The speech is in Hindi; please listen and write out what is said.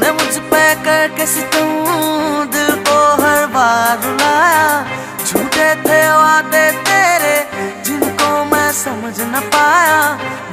तूने मुझ पे करके सितम दिल को हर बार रुलाया। झूठे थे वादे तेरे जिनको मैं समझ न पाया।